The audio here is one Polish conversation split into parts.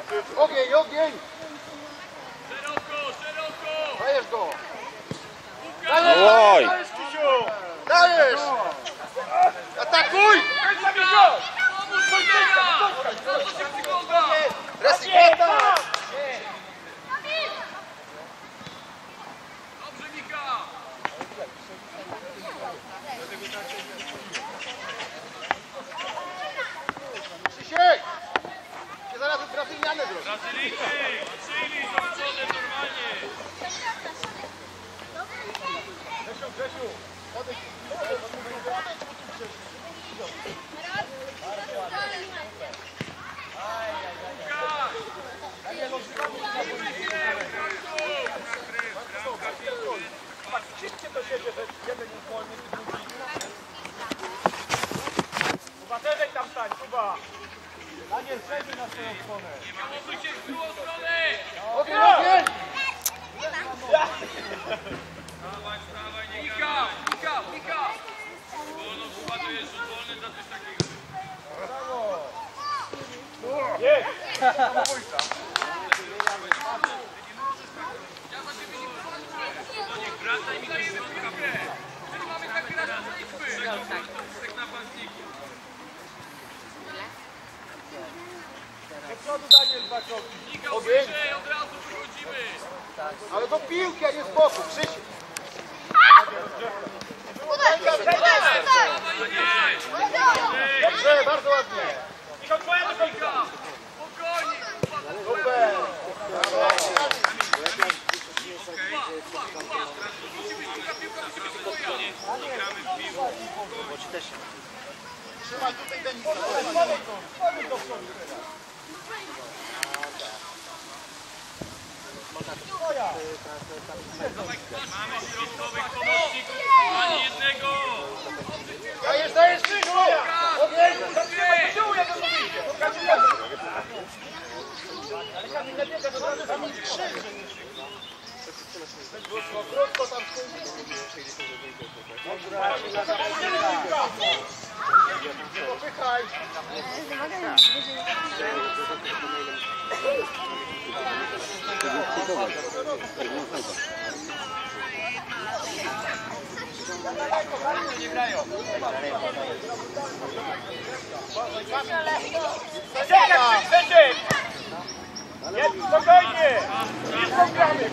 Ogień, ogień! Szeroko, szeroko! Dajesz go! Oj! Dajesz, Krzysiu! Dajesz! Atakuj! Resiketa! Dobrze, Mika! Krzysiek! Cię zaraz na wymianę zrobię. Brazylijczyk! Czyli zobaczone normalnie! Grzesiu, Grzesiu! Odejdź! Szybcie do siebie, że jeden jest wolny, drugi. Kuba, też tam stań, Kuba! Daniel, przejdzie na swoją stronę. Nie ma się w drugą stronę! Ogień, ogień! Dawaj, dawaj, nie Mika! Mika! Mika! Wolno, Kuba, to jest rzut wolny za coś takiego. Jest! Wracaj mi do środka w grę. Czyli mamy taki raz liczby. Tak napastników. Do przodu, Daniel, dwa kroki. Mika, wyżej, od razu wychodzimy. Ale do piłki, a nie z boku, Krzysiek. Dobrze, bardzo ładnie. Mika, twoja do końca. Spokojnie. Super. Trzymaj tutaj Denisa. Podejdź do przodu teraz. Mamy środkowych pomocników, ani jednego. Dajesz, dajesz, Krzysiu! Ogień! Zatrzymaj, jak on wyjdzie. Ale Kamil nie biega, to razu Kamil krzyczy. Krótko tam nie popychaj. Nie grają. Krzysiek! Jest spokojnie! Nie pogramy!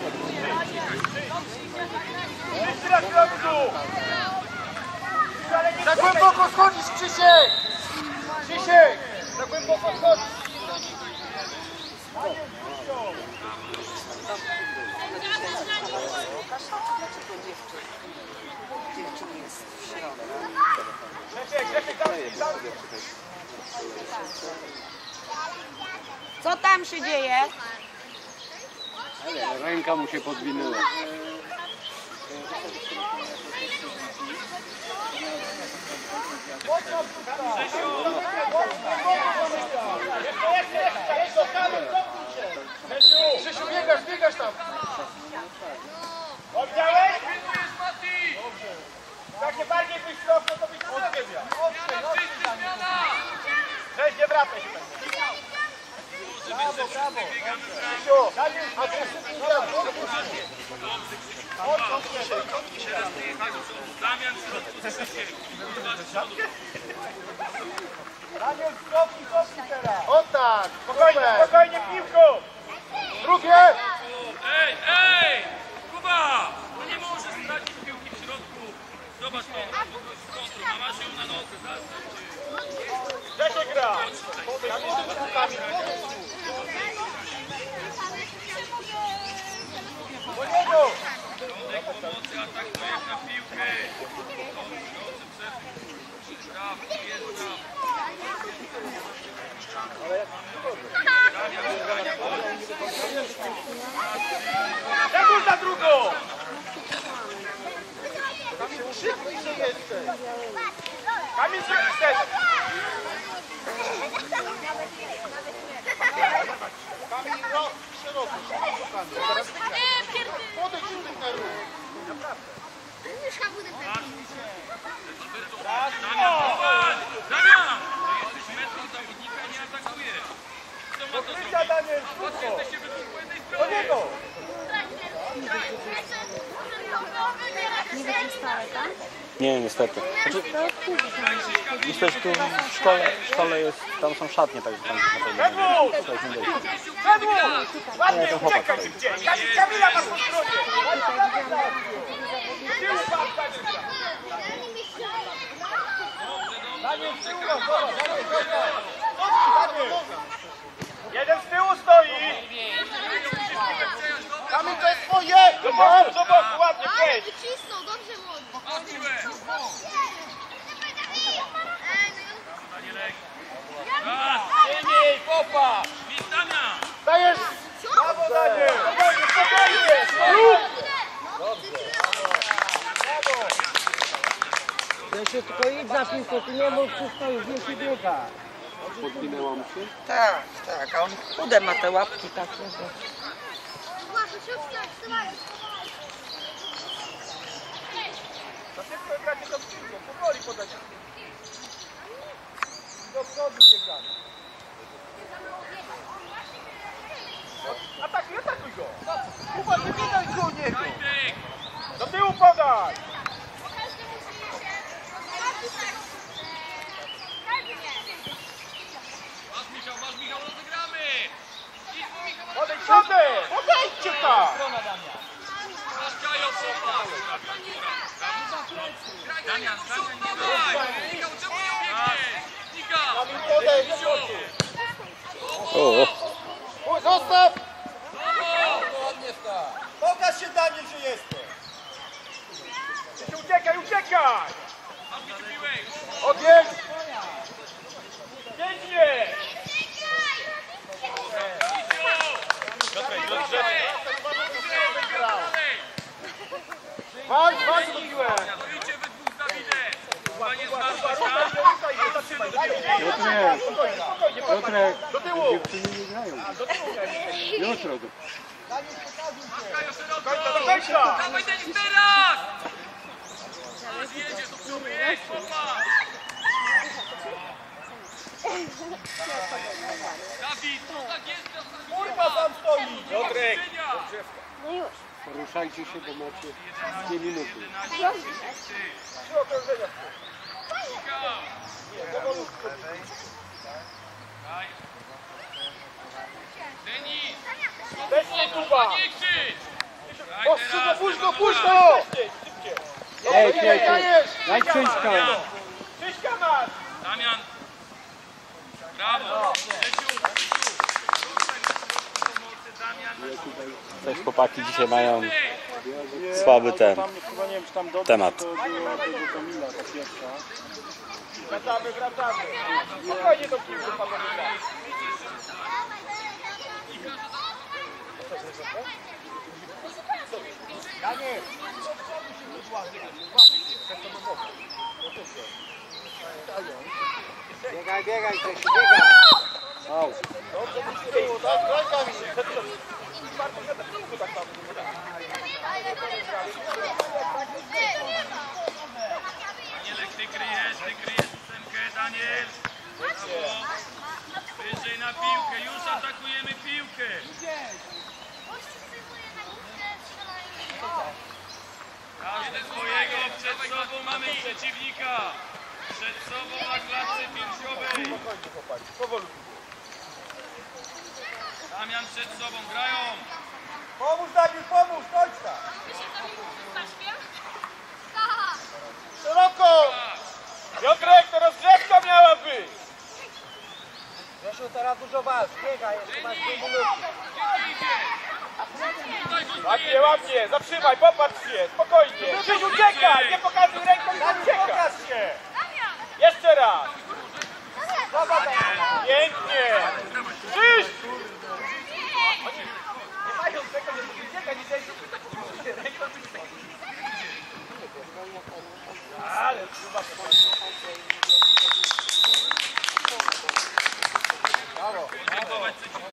Wszyscy na środku! Za głęboko schodzisz, Krzysiek! Krzysiek! Za głęboko schodzisz! Dziewczyn jest w środku. Grzesiek, tam! Co tam się dzieje? Ręka mu się podwinęła. Krzysiu, biegasz tam! Oddziałeś? Jak nie bardziej byś środku, to byś odbiegł. Cześć, nie wracaj się tam. Brawo! Krzysiu, agresywnie grać. Damian w środku, Krzysiek. Daniel, skopnij teraz. O tak, spokojnie piłką. Drugie. Ej, ej! Kuba! No nie możesz stracić piłki w środku. Zobacz to, kontru, ma się na nodze. Gdzie się gra? Po niego! Środek pomocy atakuje na piłkę. Brawo, jest Zakuj za drugą! Kamil, krzyknij, że jesteś! Kamil, krzyknij! Kamil, no, szeroko, teraz podejdź tutaj na ruch. Naprawdę. Damian! Damian! To jesteś metrą zawodnika, nie atakujesz. ma to zrobić. Krycia, Daniel, Patrz, szybko. jesteście we dwóch po jednej Do stronie. niego. Nie będzie stałe, tak? Nie, niestety. Znaczy, myślę, że tu w szkole jest, tam są szatnie, także tam na pewno nie wejść. Pedłu! Ładnie, Nie, to chłopak uciekaj stoi. szybciej. Kamila masz po stronie. Tył pan, Daniel, z tyłu, zobacz, Daniel. Jeden z tyłu stoi. Kamil, to jest twoje. Zobacz, ładnie, przejdź. Wycisnął, dobrze młody. Masz piłę. Danielek. Raz. Silniej, popa. Mistrz Damian. Dajesz. Brawo, Daniel. Spokojnie, Jasiu, tylko idź na piłkę, ty nie mów, wszystko już nie się biega. Tak, tak, a on chude ma te łapki takie. Uważaj, szybko, wstawaj. Za szybko gracie tą piłką, powoli podać. Do przodu biegamy. Atakuj go. Kuba, nie biegaj go niego. Wojtek. Do tyłu podaj. Masz Michał, rozegramy. Idź po Michał. Odejdźcie tam. Masz Kajo, popatrz. Damian, dawaj. Michał, czemu nie biegniesz? Michał. Odejdź. O, Zostaw. Pokaż się, Daniel, że jesteś. Uciekaj. Masz mi tę piłę. Odjedź. Pięknie. Walcz do piłę. Stoicie we dwóch z Dawidem. Chyba nie znasz tak? Piotrek, Do tyłu. dziewczyny nie grają. Jutro. Kajo, szeroko. Do końca. Dawaj Denis teraz! Teraz jedzie, do przodu jest, popatrz! Dawid, to tak jest, to Kurwa tam stoi. Piotrek. Poruszajcie się, bo macie 2 minuty. Trzy okrążenia. Denis! Weź mnie, Kuba. Nie krzycz! Puść go. Ej, daj książkę. Krzyśka masz. Damian! Brawo! Krzysiu! Coś chłopaki dzisiaj mają słaby ten temat. Wracamy. Spokojnie do piłki, panowie. Daniel. Biegaj, Jasiu, biegaj. Dobrze, z tyłu, tak? Rękami. Danielek, ty kryjesz ósemkę, Daniel! Brawo! Wyżej na piłkę, już atakujemy piłkę! Każdy swojego, przed sobą mamy przeciwnika! Przed sobą na klatce piersiowej! Damian przed sobą, grają! Pomóż, Daniel, pomóż, chodź tam. Szeroko! Piotrek, to rozgrzewka miała być! Jasiu, teraz dużo walcz, biegaj, jeszcze masz 2 minuty. Gdzie ty idziesz? Tutaj Ładnie, zatrzymaj, popatrz się, spokojnie. Krzyś, uciekaj, nie pokaż